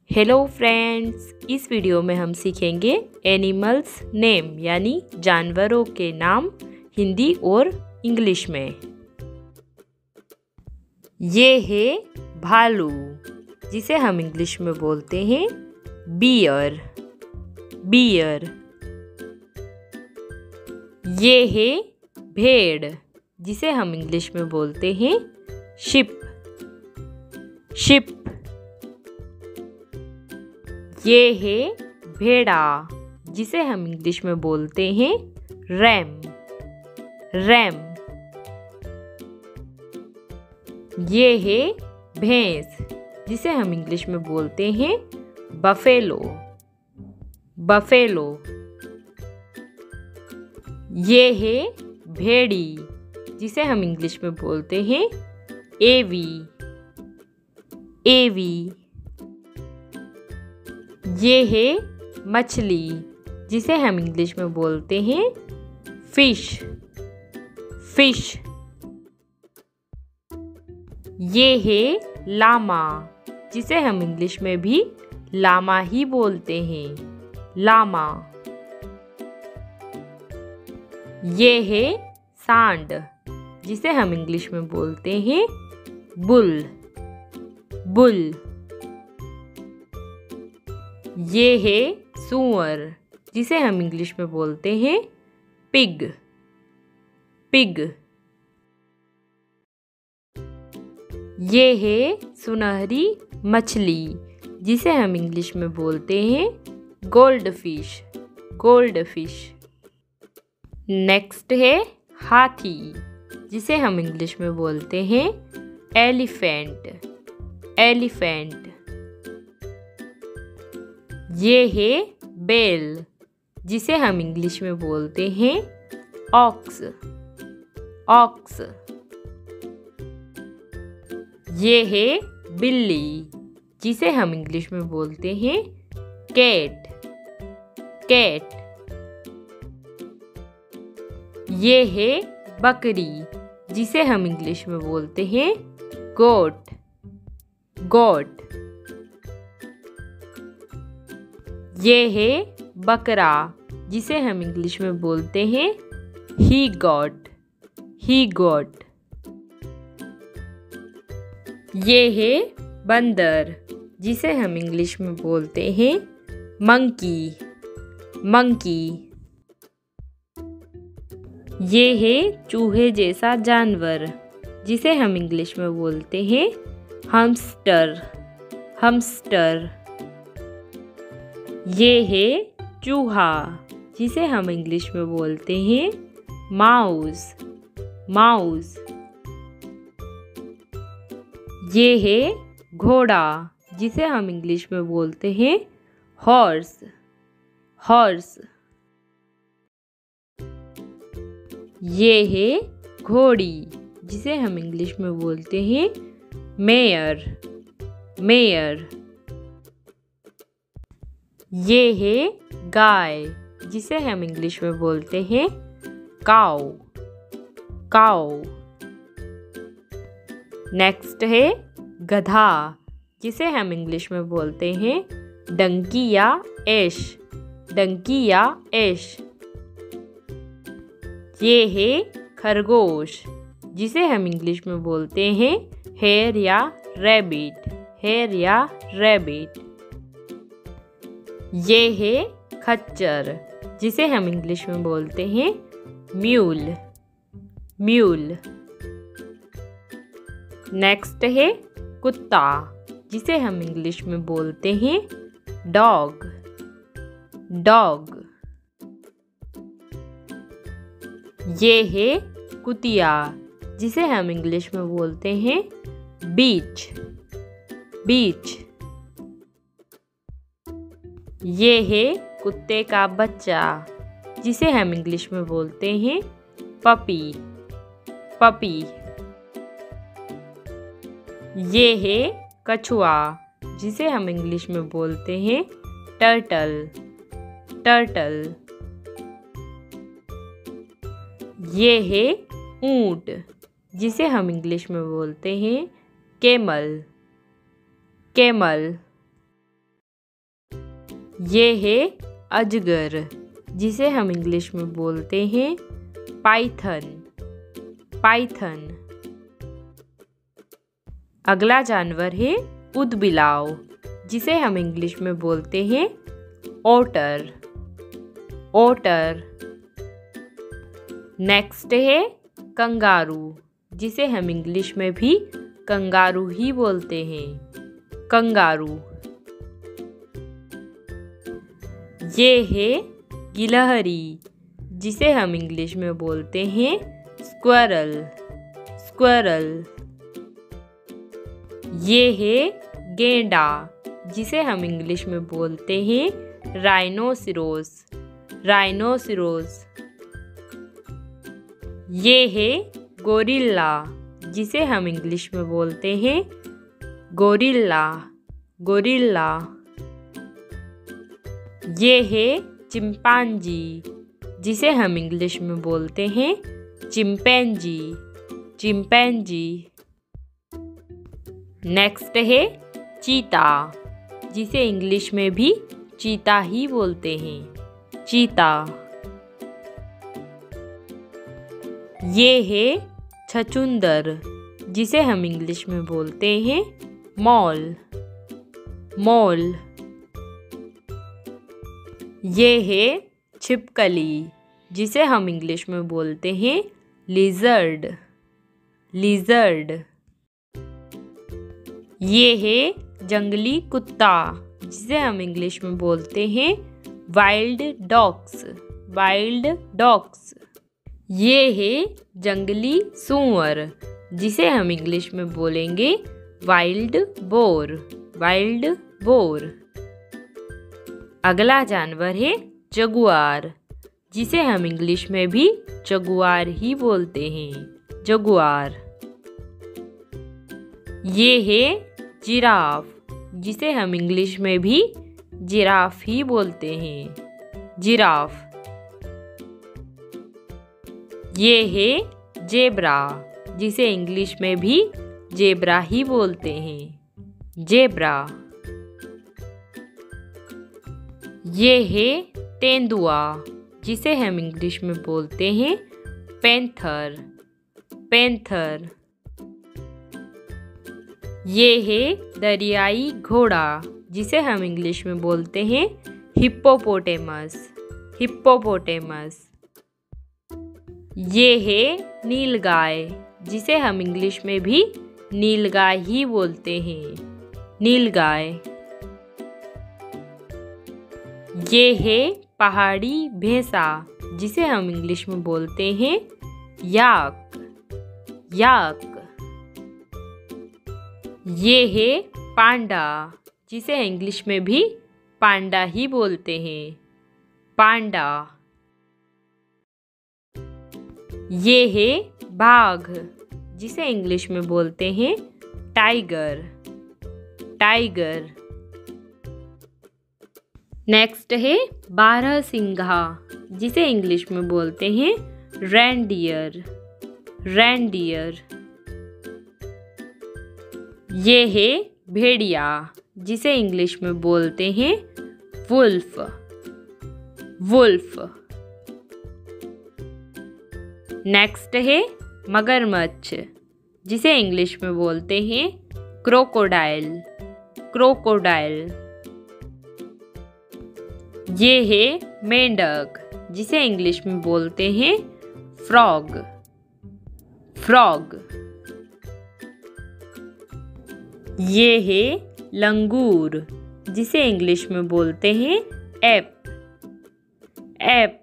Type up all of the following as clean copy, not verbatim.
Hello friends, इस video में हम सीखेंगे एनिमल्स नेम यानी जानवरों के नाम हिंदी और इंग्लिश में। ये है भालू, जिसे हम इंग्लिश में बोलते हैं बियर। बियर। ये है भेड़, जिसे हम इंग्लिश में बोलते हैं शिप। शिप। ये है भेड़ा, जिसे हम इंग्लिश में बोलते हैं रैम। रैम। ये है भैंस, जिसे हम इंग्लिश में बोलते हैं बफेलो। बफेलो। ये है भेड़ी, जिसे हम इंग्लिश में बोलते हैं एवी। एवी। ये है मछली, जिसे हम इंग्लिश में बोलते हैं फिश। फिश। ये है लामा, जिसे हम इंग्लिश में भी लामा ही बोलते हैं। लामा। ये है सांड, जिसे हम इंग्लिश में बोलते हैं बुल। बुल। ये है सूअर, जिसे हम इंग्लिश में बोलते हैं पिग। पिग। ये है सुनहरी मछली, जिसे हम इंग्लिश में बोलते हैं gold fish. Gold fish. Next है हाथी, जिसे हम इंग्लिश में बोलते हैं एलिफेंट। एलिफेंट। ये है बैल, जिसे हम इंग्लिश में बोलते हैं ऑक्स। ऑक्स। ये है बिल्ली, जिसे हम इंग्लिश में बोलते हैं कैट। कैट। ये है बकरी, जिसे हम इंग्लिश में बोलते हैं गोट। गोट। ये है बकरा, जिसे हम इंग्लिश में बोलते हैं ही गॉट। He got. ये है बंदर, जिसे हम इंग्लिश में बोलते हैं मंकी। मंकी। ये है चूहे जैसा जानवर, जिसे हम इंग्लिश में बोलते हैं हम्स्टर। हम्स्टर। ये है चूहा, जिसे हम इंग्लिश में बोलते हैं माउस। माउस। ये है घोड़ा, जिसे हम इंग्लिश में बोलते हैं हॉर्स। हॉर्स। ये है घोड़ी, जिसे हम इंग्लिश में बोलते हैं मेयर। मेयर। ये है गाय, जिसे हम इंग्लिश में बोलते हैं काऊ। काऊ। नेक्स्ट है गधा, जिसे हम इंग्लिश में बोलते हैं डंकी या एश। डंकी या एश। ये है खरगोश, जिसे हम इंग्लिश में बोलते हैं हेयर या रैबिट। हेयर या रैबिट। ये है खच्चर, जिसे हम इंग्लिश में बोलते हैं म्यूल। म्यूल। नेक्स्ट है कुत्ता, जिसे हम इंग्लिश में बोलते हैं डॉग। डॉग। ये है कुतिया, जिसे हम इंग्लिश में बोलते हैं बीच। बीच। ये है कुत्ते का बच्चा, जिसे हम इंग्लिश में बोलते हैं पपी। पपी। ये है कछुआ, जिसे हम इंग्लिश में बोलते हैं टर्टल। टर्टल। ये है ऊंट, जिसे हम इंग्लिश में बोलते हैं कैमल। कैमल। ये है अजगर, जिसे हम इंग्लिश में बोलते हैं पाइथन। पाइथन। अगला जानवर है ऊदबिलाव, जिसे हम इंग्लिश में बोलते हैं ओटर। ओटर। नेक्स्ट है कंगारू, जिसे हम इंग्लिश में भी कंगारू ही बोलते हैं। कंगारू। ये है गिलहरी, जिसे हम इंग्लिश में बोलते हैं स्क्वेरल। स्क्वेरल। ये है गेंडा, जिसे हम इंग्लिश में बोलते हैं राइनोसिरोस। राइनोसिरोस। ये है गोरिल्ला, जिसे हम इंग्लिश में बोलते हैं गोरिल्ला। गोरिल्ला। ये है चिंपांजी, जिसे हम इंग्लिश में बोलते हैं चिंपैंजी। चिंपैंजी। नेक्स्ट है चीता, जिसे इंग्लिश में भी चीता ही बोलते हैं। चीता। ये है छछूंदर, जिसे हम इंग्लिश में बोलते हैं मॉल। मॉल। ये है छिपकली, जिसे हम इंग्लिश में बोलते हैं लिजर्ड। लिजर्ड। ये है जंगली कुत्ता, जिसे हम इंग्लिश में बोलते हैं वाइल्ड डॉग्स। Wild dogs. ये है जंगली सूअर, जिसे हम इंग्लिश में बोलेंगे वाइल्ड बोर। Wild boar. अगला जानवर है जगुआर, जिसे हम इंग्लिश में भी जगुआर ही बोलते हैं। जगुआर। ये है जिराफ, जिसे हम इंग्लिश में भी जिराफ ही बोलते हैं। जिराफ। ये है जेब्रा, जिसे इंग्लिश में भी जेब्रा ही बोलते हैं। जेब्रा। ये है तेंदुआ, जिसे हम इंग्लिश में बोलते हैं पैंथर। पैंथर। ये है दरियाई घोड़ा, जिसे हम इंग्लिश में बोलते हैं हिप्पोपोटेमस। हिप्पोपोटेमस। ये है नीलगाय, जिसे हम इंग्लिश में भी नीलगाय ही बोलते हैं। नीलगाय। ये है पहाड़ी भैंसा, जिसे हम इंग्लिश में बोलते हैं याक। याक। ये है पांडा, जिसे इंग्लिश में भी पांडा ही बोलते हैं। पांडा। ये है बाघ, जिसे इंग्लिश में बोलते हैं टाइगर। टाइगर। नेक्स्ट है बारहसिंघा, जिसे इंग्लिश में बोलते हैं रेनडियर। रेनडियर। ये है भेड़िया, जिसे इंग्लिश में बोलते हैं वुल्फ। वुल्फ। नेक्स्ट है मगरमच्छ, जिसे इंग्लिश में बोलते हैं क्रोकोडाइल। क्रोकोडाइल। ये है मेंढक, जिसे इंग्लिश में बोलते हैं फ्रॉग। फ्रॉग। ये है लंगूर, जिसे इंग्लिश में बोलते हैं एप। एप।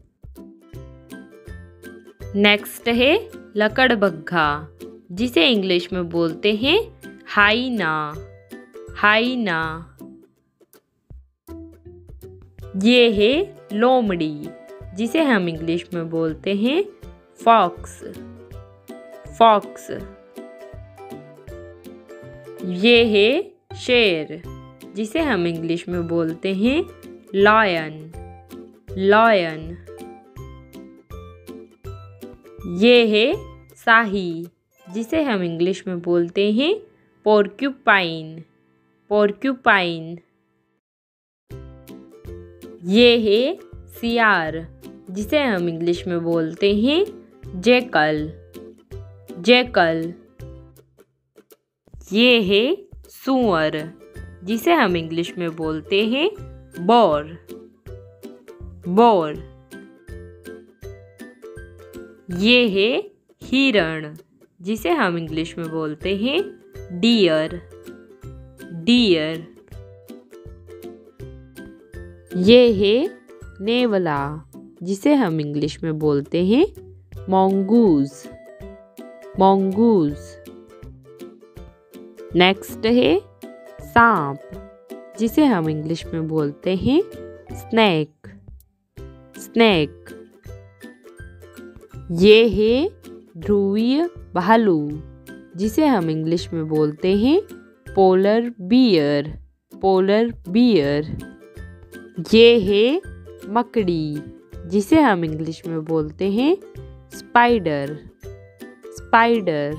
नेक्स्ट है लकड़बग्घा, जिसे इंग्लिश में बोलते हैं हाइना। हाइना। ये है लोमड़ी, जिसे हम इंग्लिश में बोलते हैं फॉक्स। फॉक्स। ये है शेर, जिसे हम इंग्लिश में बोलते हैं लॉयन। लॉयन। ये है शाही, जिसे हम इंग्लिश में बोलते हैं पोर्क्यूपाइन। पोर्क्यूपाइन। ये है सियार, जिसे हम इंग्लिश में बोलते हैं जैकल, जैकल। ये है सूअर, जिसे हम इंग्लिश में बोलते हैं बोर, बोर। ये है हिरण, जिसे हम इंग्लिश में बोलते हैं डियर, डियर। ये है नेवला, जिसे हम इंग्लिश में बोलते हैं मॉन्गूज, मॉन्गूज। नेक्स्ट है सांप, जिसे हम इंग्लिश में बोलते हैं स्नेक, स्नेक। ये है ध्रुवीय भालू, जिसे हम इंग्लिश में बोलते हैं पोलर बियर, पोलर बियर। ये है मकड़ी, जिसे हम इंग्लिश में बोलते हैं स्पाइडर, स्पाइडर।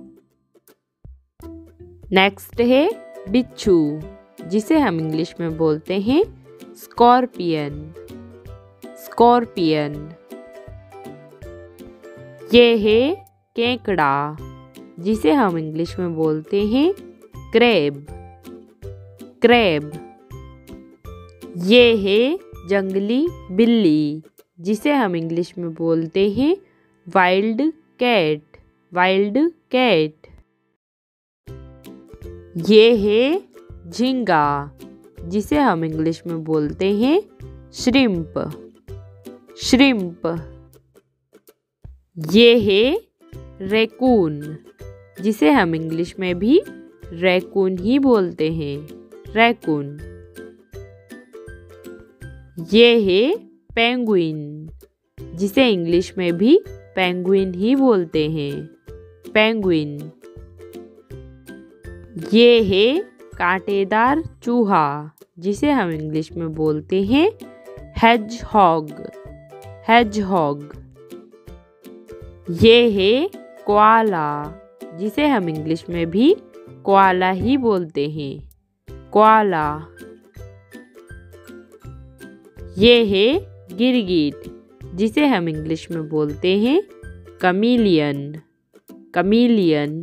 नेक्स्ट है बिच्छू, जिसे हम इंग्लिश में बोलते हैं स्कॉर्पियन, स्कॉर्पियन। ये है केकड़ा, जिसे हम इंग्लिश में बोलते हैं क्रैब, क्रैब। ये है जंगली बिल्ली, जिसे हम इंग्लिश में बोलते हैं वाइल्ड कैट, वाइल्ड कैट। ये है झींगा, जिसे हम इंग्लिश में बोलते हैं श्रिम्प, श्रिम्प। ये है रैकून, जिसे हम इंग्लिश में भी रैकून ही बोलते हैं, रैकून। ये है पेंगुइन, जिसे इंग्लिश में भी पेंगुइन ही बोलते हैं, पेंगुइन। ये है कांटेदार चूहा, जिसे हम इंग्लिश में बोलते हैं हेजहॉग, हेजहॉग। ये है कोआला, जिसे हम इंग्लिश में भी कोआला ही बोलते हैं, कोआला। ये है गिरगिट, जिसे हम इंग्लिश में बोलते हैं कमीलियन, कमीलियन।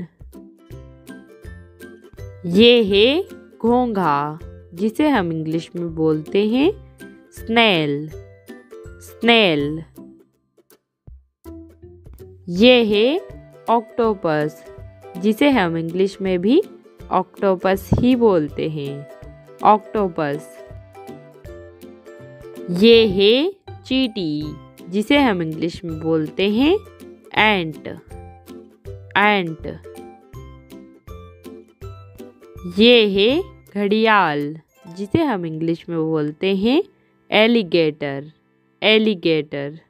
ये है घोंघा, जिसे हम इंग्लिश में बोलते हैं स्नेल, स्नेल। ये है ऑक्टोपस, जिसे हम इंग्लिश में भी ऑक्टोपस ही बोलते हैं, ऑक्टोपस। ये है चींटी, जिसे हम इंग्लिश में बोलते हैं एंट, एंट। ये है घड़ियाल, जिसे हम इंग्लिश में बोलते हैं एलिगेटर, एलिगेटर।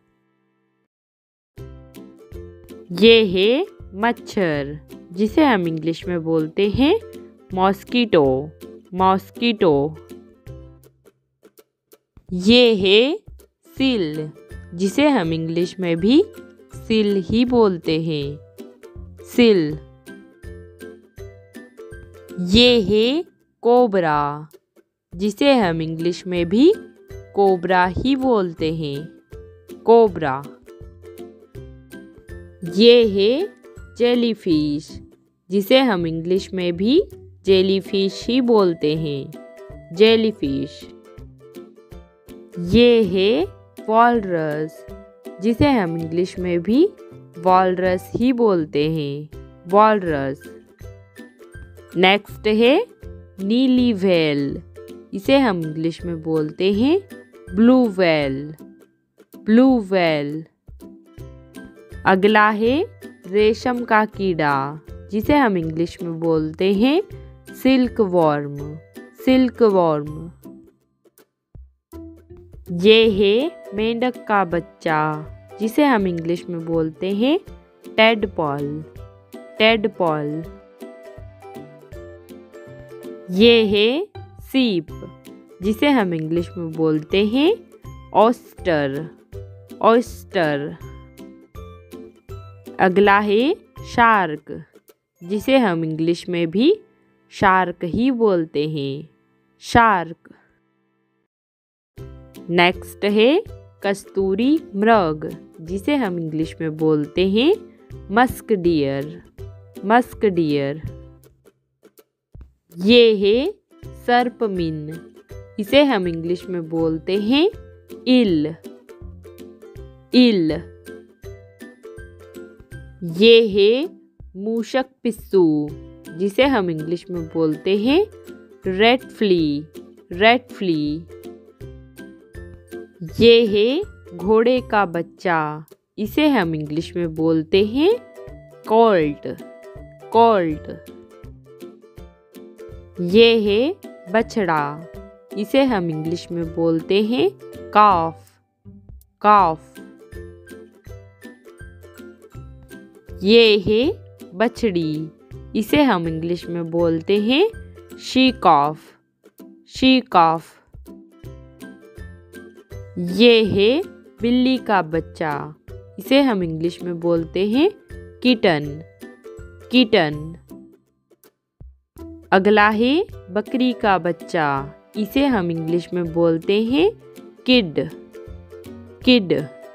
ये है मच्छर, जिसे हम इंग्लिश में बोलते हैं मॉस्किटो, मॉस्किटो। ये है सील, जिसे हम इंग्लिश में भी सील ही बोलते हैं, सील। ये है कोबरा, जिसे हम इंग्लिश में भी कोबरा ही बोलते हैं, कोबरा। ये है जेलीफिश, जिसे हम इंग्लिश में भी जेलीफिश ही बोलते हैं, जेलीफिश। ये है वॉलरस, जिसे हम इंग्लिश में भी वॉलरस ही बोलते हैं, वॉलरस। नेक्स्ट है नीली व्हेल, इसे हम इंग्लिश में बोलते हैं ब्लू व्हेल, ब्लू व्हेल। अगला है रेशम का कीड़ा, जिसे हम इंग्लिश में बोलते हैं सिल्क वॉर्म, सिल्क वॉर्म। ये है मेंढक का बच्चा, जिसे हम इंग्लिश में बोलते हैं टेडपॉल, टेडपॉल। ये है सीप, जिसे हम इंग्लिश में बोलते हैं ऑयस्टर, ऑयस्टर। अगला है शार्क, जिसे हम इंग्लिश में भी शार्क ही बोलते हैं, शार्क। नेक्स्ट है कस्तूरी मृग, जिसे हम इंग्लिश में बोलते हैं मस्क डियर। Musk deer. ये है सर्पमिन, इसे हम इंग्लिश में बोलते हैं इल। इल। ये है मूषक पिस्सू, जिसे हम इंग्लिश में बोलते हैं रेड फ्ली। Red flee. ये है घोड़े का बच्चा, इसे हम इंग्लिश में बोलते हैं कॉल्ट। कॉल्ट। ये है बछड़ा, इसे हम इंग्लिश में बोलते हैं काफ। काफ। ये है बछड़ी, इसे हम इंग्लिश में बोलते हैं शी कॉफ। शी कॉफ। ये है बिल्ली का बच्चा, इसे हम इंग्लिश में बोलते हैं किटन। किटन। अगला है बकरी का बच्चा, इसे हम इंग्लिश में बोलते हैं किड। किड।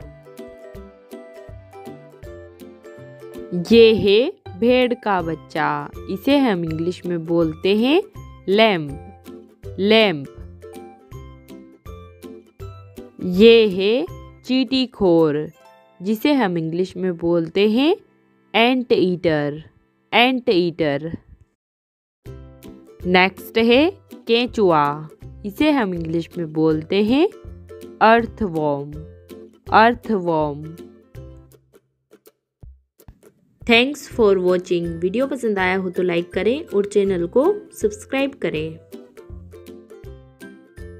ये है भेड़ का बच्चा, इसे हम इंग्लिश में बोलते हैं लैम्प। लैम्प। ये है चींटी खोर, जिसे हम इंग्लिश में बोलते हैं ant eater. Ant eater. Next है केंचुआ, इसे हम इंग्लिश में बोलते हैं earthworm. Earthworm. Thanks for watching. Video पसंद आया हो तो लाइक करें और चैनल को सब्सक्राइब करें।